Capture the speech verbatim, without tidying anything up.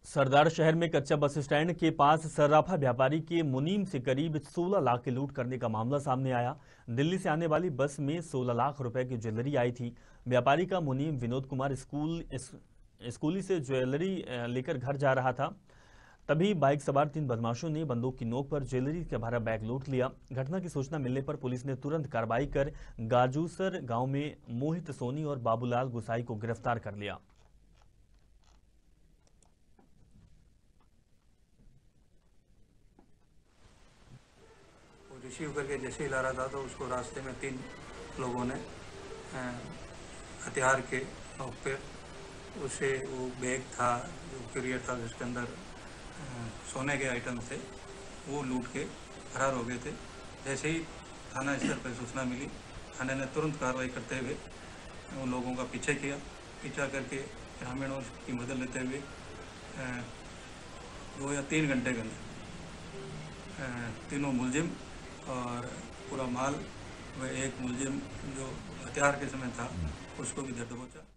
सरदार शहर में कच्चा बस स्टैंड के पास सर्राफा व्यापारी के मुनीम से करीब सोलह लाख की लूट करने का मामला सामने आया। दिल्ली से आने वाली बस में सोलह लाख रुपए की ज्वेलरी आई थी। व्यापारी का मुनीम विनोद कुमार स्कूल स्कूली से ज्वेलरी लेकर घर जा रहा था। तभी बाइक सवार तीन बदमाशों ने बंदूक की नोक पर ज्वेलरी का भरा बैग लूट लिया। घटना की सूचना मिलने पर पुलिस ने तुरंत कार्रवाई कर गाजूसर गांव में मोहित सोनी और बाबूलाल गुसाई को गिरफ्तार कर लिया। रिसीव करके जैसे ही ला रहा था तो उसको रास्ते में तीन लोगों ने हथियार के नोक पर उसे वो बैग था जो कुरियर था जिसके अंदर सोने के आइटम थे वो लूट के फरार हो गए थे। जैसे ही थाना स्तर पर सूचना मिली, थाने ने तुरंत कार्रवाई करते हुए उन लोगों का पीछे किया। पीछा करके ग्रामीणों की मदद लेते हुए दो या तीन घंटे के अंदर तीनों मुलजिम और पूरा माल व एक मुलजिम जो हथियार के समय था उसको भी दर्द पहुंचा।